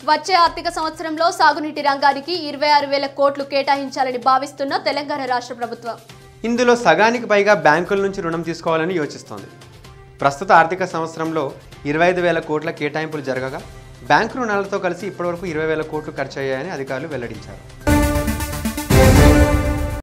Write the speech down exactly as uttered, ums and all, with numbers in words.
వచ్చే ఆర్థిక సంవత్సరంలో సాగునీటి రంగానికి ఇరవై ఆరు వేల కోట్లు కేటాయించాలని భావిస్తున్న తెలంగాణ రాష్ట్ర ప్రభుత్వం ఇందులో సగానికి పైగా బ్యాంకుల నుంచి రుణం తీసుకోవాలని యోచిస్తోంది. ప్రస్తుత ఆర్థిక సంవత్సరంలో ఇరవై ఐదు వేల కోట్ల కేటాయింపులు జరగగా బ్యాంకు రుణాలతో కలిసి ఇప్పటివరకు ఇరవై వేల కోట్లు ఖర్చయ్యాయని అధికారులు వెల్లడించారు.